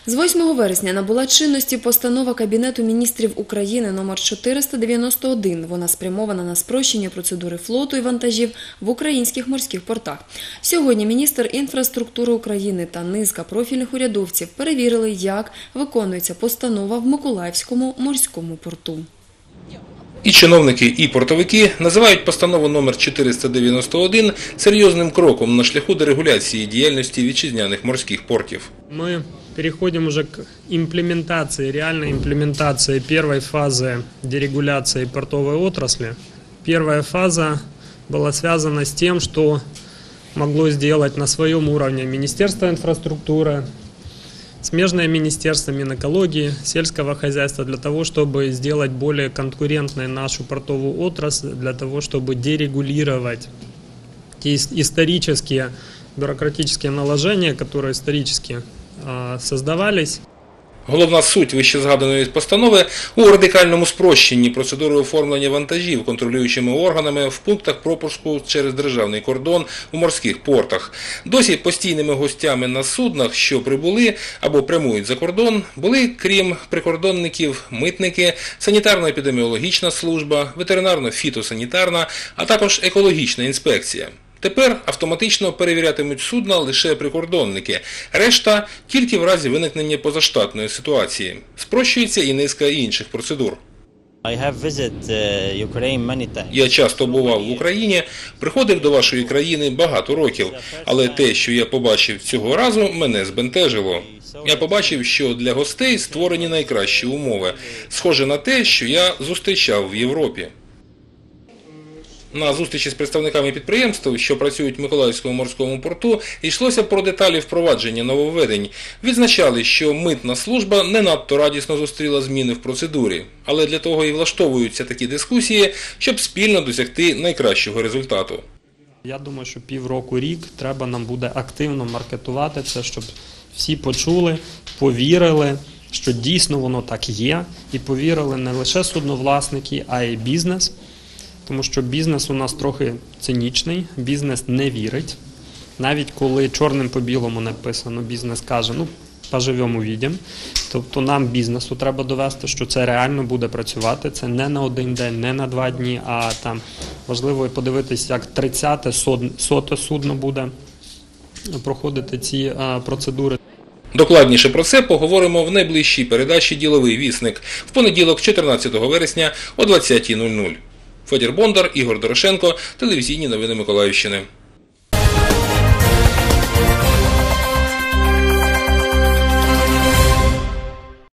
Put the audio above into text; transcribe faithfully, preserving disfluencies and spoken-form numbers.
З восьмого вересня набула чинності постанова Кабінету міністрів України номер чотириста дев'яносто один. Вона спрямована на спрощення процедури флоту і вантажів в українських морських портах. Сьогодні міністр інфраструктури України та низка профільних урядовців перевірили, як виконується постанова в Миколаївському морському порту. І чиновники, і портовики називають постанову номер чотириста дев'яносто один серйозним кроком на шляху дерегуляції діяльності вітчизняних морських портів. Ми переходим уже к имплементации, реальной имплементации первой фазы дерегуляции портовой отрасли. Первая фаза была связана с тем, что могло сделать на своем уровне Министерство инфраструктуры, смежное министерство Минэкологии, сельского хозяйства, для того, чтобы сделать более конкурентной нашу портовую отрасль, для того, чтобы дерегулировать те исторические бюрократические наложения, которые исторически создавались. Головна суть вищезгаданої постанови у радикальному спрощенні процедури оформлення вантажів контролюючими органами в пунктах пропуску через державний кордон у морських портах. Досі постійними гостями на суднах, що прибули або прямують за кордон, були, крім прикордонників, митники, санітарно-епідеміологічна служба, ветеринарно-фітосанітарна, а також екологічна інспекція. Тепер автоматично перевірятимуть судна лише прикордонники. Решта – тільки в разі виникнення позаштатної ситуації. Спрощується і низка інших процедур. Я часто бував в Україні, приходив до вашої країни багато років, але те, що я побачив цього разу, мене збентежило. Я побачив, що для гостей створені найкращі умови, схоже на те, що я зустрічав в Європі. На зустрічі з представниками підприємств, що працюють в Миколаївському морському порту, йшлося про деталі впровадження нововведень. Відзначали, що митна служба не надто радісно зустріла зміни в процедурі. Але для того і влаштовуються такі дискусії, щоб спільно досягти найкращого результату. Я думаю, що півроку-рік треба нам буде активно маркетувати це, щоб всі почули, повірили, що дійсно воно так є. І повірили не лише судновласники, а й бізнес. Тому що бізнес у нас трохи цинічний, бізнес не вірить. Навіть коли чорним по білому написано, бізнес каже, ну, поживемо, увидимо. Тобто нам бізнесу треба довести, що це реально буде працювати. Це не на один день, не на два дні, а там важливо подивитися, як тридцяте, соте судно буде проходити ці а, процедури. Докладніше про це поговоримо в найближчій передачі «Діловий вісник» в понеділок, чотирнадцятого вересня о двадцятій нуль нуль. Федір Бондар, Ігор Дорошенко, телевізійні новини Миколаївщини.